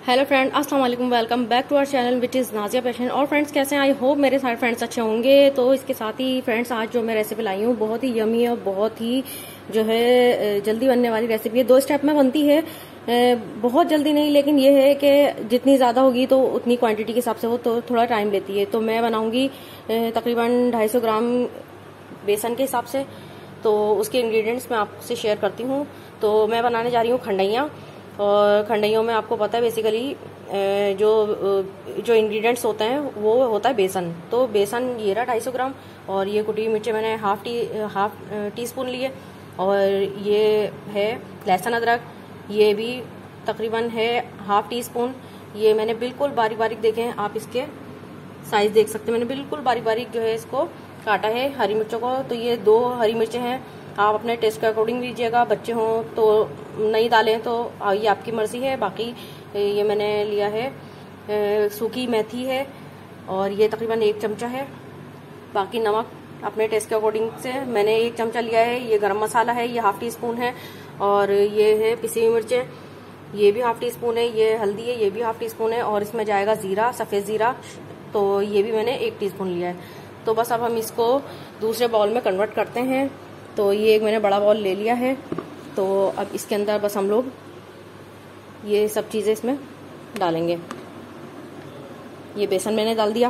Hello friend, अस्सलाम वालेकुम। Welcome back to our channel which is Nazia passion. और friends, कैसे हैं? आई होप मेरे सारे फ्रेंड्स अच्छे होंगे। तो इसके साथ ही फ्रेंड्स, आज जो मैं रेसिपी लाई हूँ बहुत ही यमी और बहुत ही जो है जल्दी बनने वाली रेसिपी है। 2 स्टेप में बनती है, बहुत जल्दी नहीं, लेकिन ये है कि जितनी ज़्यादा होगी तो उतनी क्वांटिटी के हिसाब से वो तो थोड़ा टाइम लेती है। तो मैं बनाऊंगी तकरीबन 250 ग्राम बेसन के हिसाब से। तो उसके इंग्रेडिएंट्स मैं आपसे शेयर करती हूँ। तो मैं बनाने जा रही हूँ खंडइयाँ। और खंडइयों में आपको पता है बेसिकली जो इंग्रेडिएंट्स होते हैं वो होता है बेसन। तो बेसन ये रहा 250 ग्राम। और ये कुटी मिर्चें मैंने हाफ टी स्पून लिए। और ये है लहसुन अदरक, ये भी तकरीबन है हाफ टी स्पून। ये मैंने बिल्कुल बारीक बारीक देखे हैं, आप इसके साइज देख सकते हैं। मैंने बिल्कुल बारीक बारीक जो है इसको काटा है। हरी मिर्चों को तो ये 2 हरी मिर्चें हैं, आप अपने टेस्ट के अकॉर्डिंग लीजिएगा। बच्चे हों तो नहीं डालें तो ये आपकी मर्जी है। बाकी ये मैंने लिया है सूखी मेथी है और ये तकरीबन 1 चमचा है। बाकी नमक अपने टेस्ट के अकॉर्डिंग से मैंने 1 चमचा लिया है। ये गरम मसाला है, ये हाफ टी स्पून है। और ये है पिसी हुई मिर्चें, ये भी हाफ टी स्पून है। ये हल्दी है, ये भी हाफ टी स्पून है। और इसमें जाएगा जीरा, सफ़ेद जीरा, तो ये भी मैंने 1 टीस्पून लिया है। तो बस अब हम इसको दूसरे बाउल में कन्वर्ट करते हैं। तो ये एक मैंने बड़ा बाउल ले लिया है। तो अब इसके अंदर बस हम लोग ये सब चीज़ें इसमें डालेंगे। ये बेसन मैंने डाल दिया,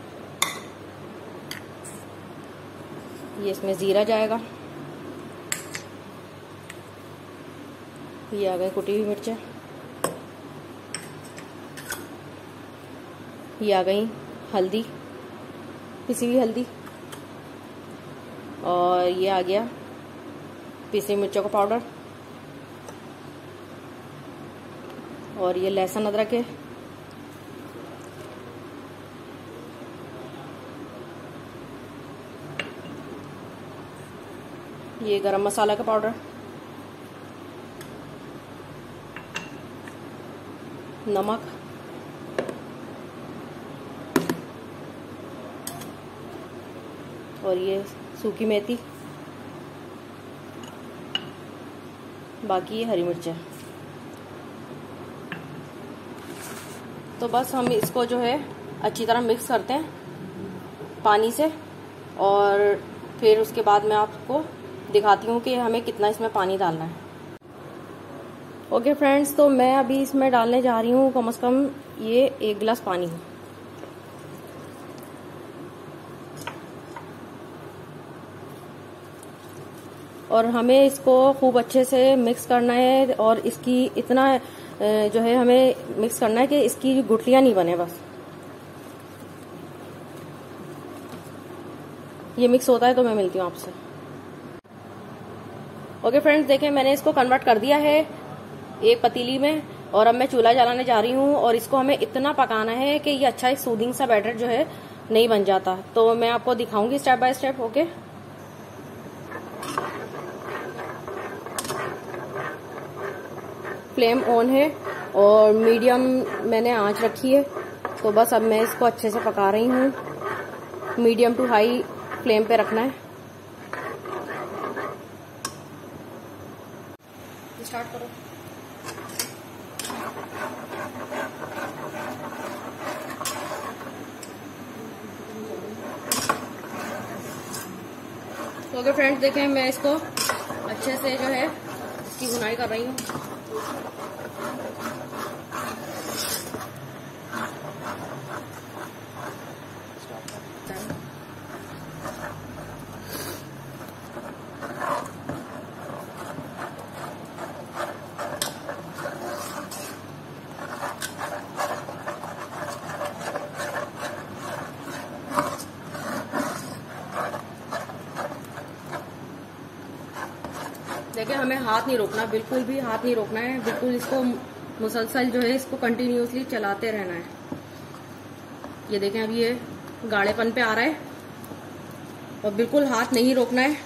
ये इसमें ज़ीरा जाएगा, ये आ गई कुटी हुई मिर्चें, ये आ गई हल्दी, पिसी हुई हल्दी, और ये आ गया पिसी मिर्चों का पाउडर, और ये लहसुन अदरक है, ये गरम मसाला का पाउडर, नमक, और ये सूखी मेथी, बाकी ये हरी मिर्चें। तो बस हम इसको जो है अच्छी तरह मिक्स करते हैं पानी से। और फिर उसके बाद मैं आपको दिखाती हूँ कि हमें कितना इसमें पानी डालना है। ओके फ्रेंड्स, तो मैं अभी इसमें डालने जा रही हूँ कम से कम ये 1 गिलास पानी। और हमें इसको खूब अच्छे से मिक्स करना है। और इसकी इतना जो है हमें मिक्स करना है कि इसकी गुठलियां नहीं बने। बस ये मिक्स होता है तो मैं मिलती हूँ आपसे। ओके फ्रेंड्स, देखें मैंने इसको कन्वर्ट कर दिया है एक पतीली में। और अब मैं चूल्हा जलाने जा रही हूँ। और इसको हमें इतना पकाना है कि ये अच्छा एक सूदिंग सा बैटर जो है नहीं बन जाता। तो मैं आपको दिखाऊंगी step by step. Okay, flame on है और मीडियम मैंने आंच रखी है। तो बस अब मैं इसको अच्छे से पका रही हूँ। मीडियम टू हाई फ्लेम पे रखना है। स्टार्ट करो। तो अगर फ्रेंड्स देखें, मैं इसको अच्छे से जो है इसकी भुनाई कर रही हूँ। देखिए, हमें हाथ नहीं रोकना, बिल्कुल भी हाथ नहीं रोकना है। बिल्कुल इसको मुसलसल जो है इसको कंटिन्यूसली चलाते रहना है। ये देखें, अभी ये गाढ़ेपन पे आ रहा है और बिल्कुल हाथ नहीं रोकना है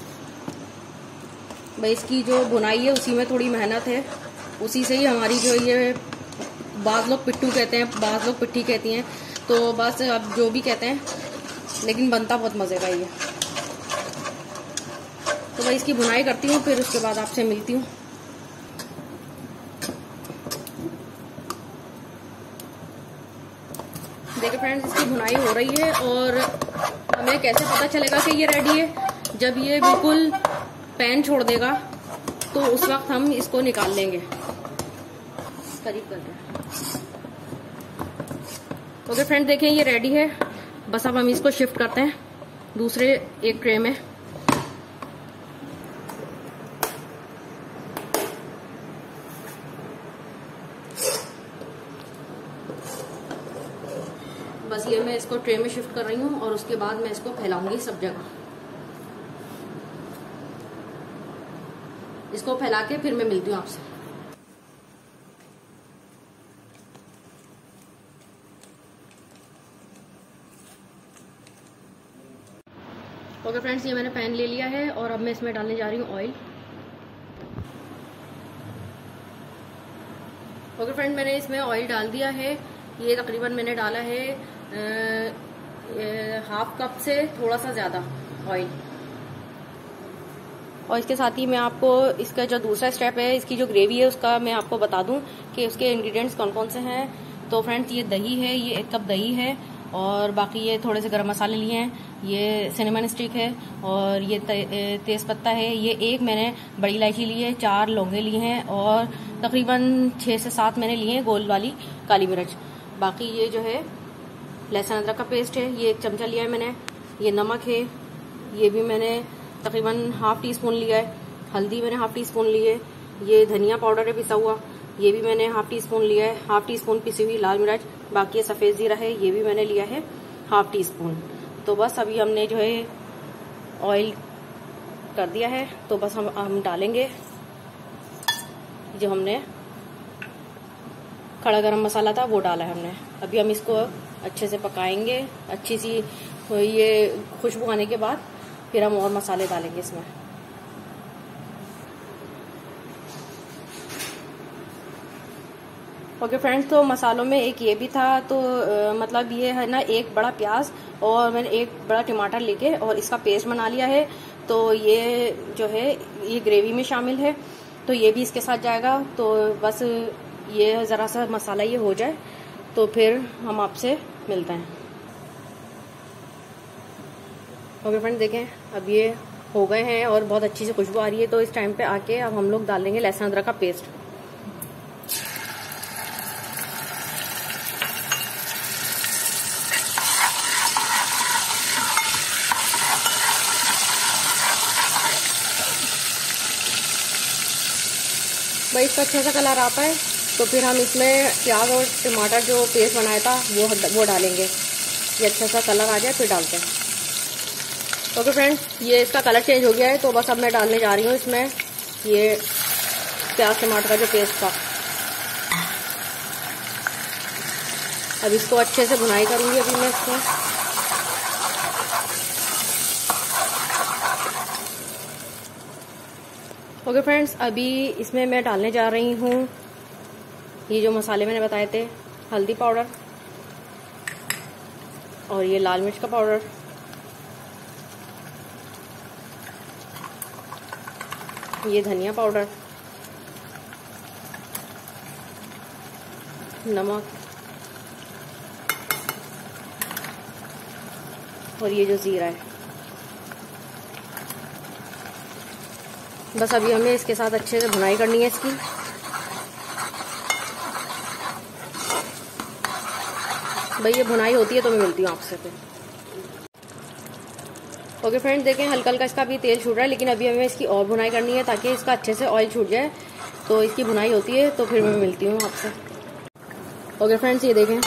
भाई। इसकी जो बुनाई है उसी में थोड़ी मेहनत है, उसी से ही हमारी जो ये बाज़ लोग पिट्ठू कहते हैं, बाज़ लोग पिट्ठी कहती हैं। तो बस अब जो भी कहते हैं, लेकिन बनता बहुत मज़े का ये। तो मैं इसकी बुनाई करती हूँ, फिर उसके बाद आपसे मिलती हूँ। देखिए फ्रेंड्स, इसकी भुनाई हो रही है और हमें कैसे पता चलेगा कि ये रेडी है? जब ये बिल्कुल पैन छोड़ देगा तो उस वक्त हम इसको निकाल लेंगे। करीब कर दें। ओके फ्रेंड्स, देखें ये रेडी है। बस अब हम इसको शिफ्ट करते हैं दूसरे एक ट्रे में। बस ये मैं इसको ट्रे में शिफ्ट कर रही हूँ और उसके बाद मैं इसको फैलाऊंगी सब जगह। इसको फैला के फिर मैं मिलती हूँ आपसे। ओके फ्रेंड्स, ये मैंने पैन ले लिया है और अब मैं इसमें डालने जा रही हूँ ऑयल। ओके फ्रेंड, मैंने इसमें ऑयल डाल दिया है। ये तकरीबन मैंने डाला है हाफ कप से थोड़ा सा ज़्यादा ऑयल। और इसके साथ ही मैं आपको इसका जो दूसरा स्टेप है, इसकी जो ग्रेवी है उसका मैं आपको बता दूं कि उसके इंग्रेडिएंट्स कौन कौन से हैं। तो फ्रेंड्स, ये दही है, ये 1 कप दही है और बाकी ये थोड़े से गरम मसाले लिए हैं। ये सिनेमन स्टिक है और ये तेज़ पत्ता है। ये 1 मैंने बड़ी इलायची ली है, 4 लौंगे लिए हैं और तकरीबन 6 से 7 मैंने लिए हैं गोल वाली काली मिर्च। बाकी ये जो है लहसुन अदरक का पेस्ट है, ये 1 चमचा लिया है मैंने। ये नमक है, ये भी मैंने तकरीबन ½ टीस्पून लिया है। हल्दी मैंने ½ टीस्पून ली है। ये धनिया पाउडर है पिसा हुआ, ये भी मैंने ½ टीस्पून लिया है। ½ टीस्पून पिसी हुई लाल मिर्च। बाकी ये सफ़ेद जीरा है, ये भी मैंने लिया है ½ टीस्पून। तो बस अभी हमने जो है ऑयल कर दिया है, तो बस हम डालेंगे जो हमने खड़ा गरम मसाला था वो डाला है हमने। अभी हम इसको अच्छे से पकाएंगे। अच्छी सी ये खुशबू आने के बाद फिर हम और मसाले डालेंगे इसमें। ओके फ्रेंड्स, तो मसालों में एक ये भी था, तो मतलब ये है ना, 1 बड़ा प्याज और मैंने 1 बड़ा टमाटर लेके और इसका पेस्ट बना लिया है। तो ये जो है ये ग्रेवी में शामिल है, तो ये भी इसके साथ जाएगा। तो बस ये ज़रा सा मसाला ये हो जाए तो फिर हम आपसे मिलते हैं। ओके फ्रेंड्स, देखें अब ये हो गए हैं और बहुत अच्छी से खुशबू आ रही है। तो इस टाइम पे आके अब हम लोग डाल देंगे लहसुन अदरक का पेस्ट। भाई इसका अच्छा सा कलर आता है तो फिर हम इसमें प्याज और टमाटर जो पेस्ट बनाया था वो डालेंगे। ये अच्छा सा कलर आ जाए फिर डालते हैं। ओके फ्रेंड्स, ये इसका कलर चेंज हो गया है, तो बस अब मैं डालने जा रही हूँ इसमें ये प्याज टमाटर का जो पेस्ट था। अब इसको अच्छे से भुनाई करूँगी अभी मैं इसको। ओके फ्रेंड्स, अभी इसमें मैं डालने जा रही हूँ ये जो मसाले मैंने बताए थे, हल्दी पाउडर और ये लाल मिर्च का पाउडर, ये धनिया पाउडर, नमक और ये जो जीरा है। बस अभी हमें इसके साथ अच्छे से भुनाई करनी है इसकी। भाई ये भुनाई होती है तो मैं मिलती हूँ आपसे फिर। ओके फ्रेंड्स, देखें हल्का हल्का इसका अभी तेल छूट रहा है, लेकिन अभी हमें इसकी और भुनाई करनी है ताकि इसका अच्छे से ऑयल छूट जाए। तो इसकी भुनाई होती है तो फिर मैं मिलती हूँ आपसे। ओके फ्रेंड्स, ये देखें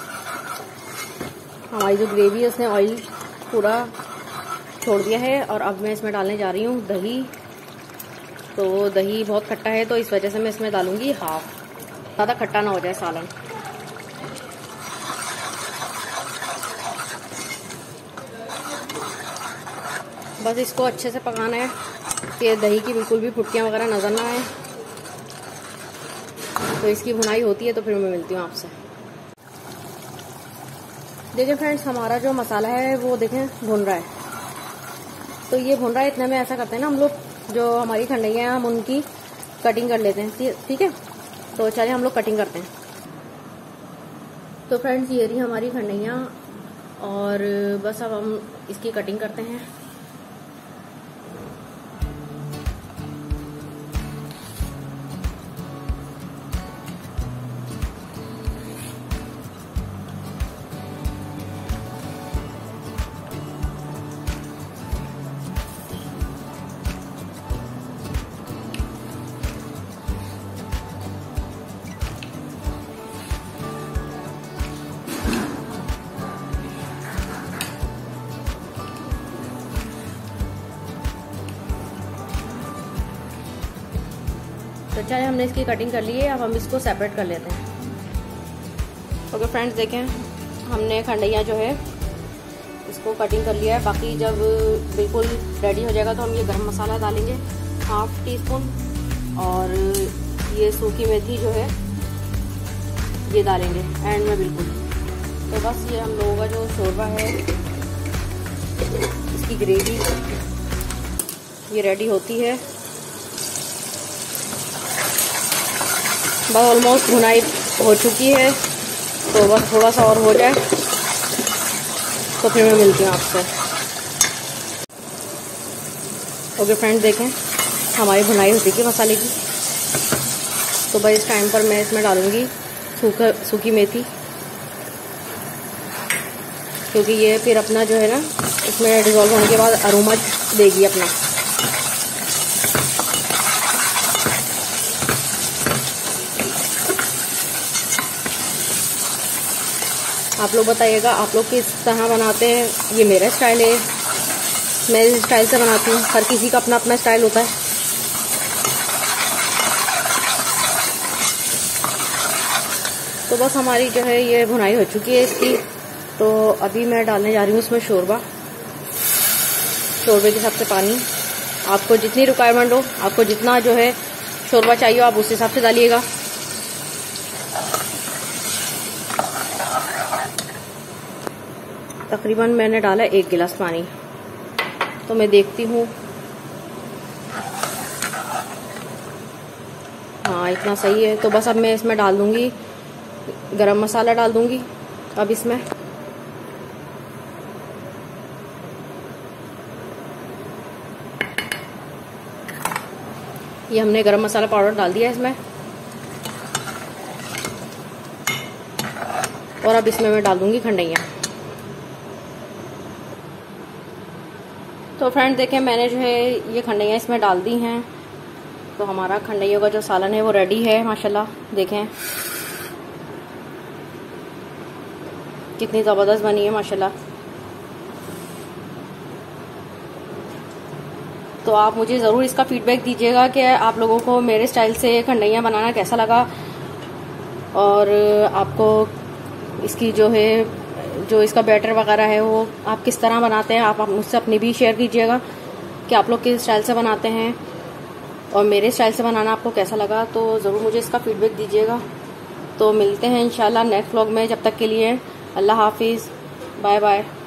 हमारी जो ग्रेवी है उसने ऑयल पूरा छोड़ दिया है और अब मैं इसमें डालने जा रही हूँ दही। तो दही बहुत खट्टा है तो इस वजह से मैं इसमें डालूंगी हाफ, ज़्यादा खट्टा ना हो जाए सालन। बस इसको अच्छे से पकाना है कि दही की बिल्कुल भी फुटकियाँ वगैरह नज़र ना आए। तो इसकी भुनाई होती है तो फिर मैं मिलती हूँ आपसे। देखिए फ्रेंड्स, हमारा जो मसाला है वो देखें भुन रहा है। तो ये भुन रहा है, इतने में ऐसा करते हैं ना हम लोग, जो हमारी ठंडाइयाँ हैं हम उनकी कटिंग कर लेते हैं। ठीक है, तो चलिए हम लोग कटिंग करते हैं। तो फ्रेंड्स ये रही हमारी खंडैयाँ और बस अब हम इसकी कटिंग करते हैं। तो चाहे हमने इसकी कटिंग कर ली है, अब हम इसको सेपरेट कर लेते हैं। ओके फ्रेंड्स, देखें हमने खंडैयाँ जो है इसको कटिंग कर लिया है। बाकी जब बिल्कुल रेडी हो जाएगा तो हम ये गरम मसाला डालेंगे 1/2 टीस्पून, और ये सूखी मेथी जो है ये डालेंगे एंड में बिल्कुल। तो बस ये हम लोगों का जो शोरबा है, इसकी ग्रेवी ये रेडी होती है। बस ऑलमोस्ट भुनाई हो चुकी है, तो बस थोड़ा सा और हो जाए तो फिर मैं मिलती हूँ आपसे। ओके फ्रेंड्स, देखें हमारी भुनाई हो चुकी है मसाले की। तो भाई इस टाइम पर मैं इसमें डालूँगी सूखी मेथी, क्योंकि ये फिर अपना जो है ना इसमें डिज़ोल्व होने के बाद अरोमा देगी अपना। आप लोग बताइएगा आप लोग किस तरह बनाते हैं। ये मेरा स्टाइल है, मैं इस स्टाइल से बनाती हूँ। हर किसी का अपना अपना स्टाइल होता है। तो बस हमारी जो है ये भुनाई हो चुकी है इसकी। तो अभी मैं डालने जा रही हूँ इसमें शोरबा। शोरबे के हिसाब से पानी, आपको जितनी रिक्वायरमेंट हो, आपको जितना जो है शोरबा चाहिए आप उस हिसाब से डालिएगा। तकरीबन मैंने डाला 1 गिलास पानी। तो मैं देखती हूँ, हाँ इतना सही है। तो बस अब मैं इसमें डाल दूंगी गरम मसाला डाल दूंगी। अब इसमें ये हमने गरम मसाला पाउडर डाल दिया इसमें, और अब इसमें मैं डाल दूंगी खंडैयाँ। तो फ्रेंड देखें मैंने जो है ये खंडैयाँ इसमें डाल दी हैं। तो हमारा खंडैयों का जो सालन है वो रेडी है माशाल्लाह। देखें कितनी ज़बरदस्त बनी है माशाल्लाह। तो आप मुझे ज़रूर इसका फीडबैक दीजिएगा कि आप लोगों को मेरे स्टाइल से खंडैयाँ बनाना कैसा लगा, और आपको इसकी जो है जो इसका बैटर वगैरह है वो आप किस तरह बनाते हैं। आप मुझसे अपनी भी शेयर कीजिएगा कि आप लोग किस स्टाइल से बनाते हैं, और मेरे स्टाइल से बनाना आपको कैसा लगा। तो ज़रूर मुझे इसका फीडबैक दीजिएगा। तो मिलते हैं इंशाल्लाह नेक्स्ट व्लॉग में। जब तक के लिए अल्लाह हाफिज़, बाय बाय।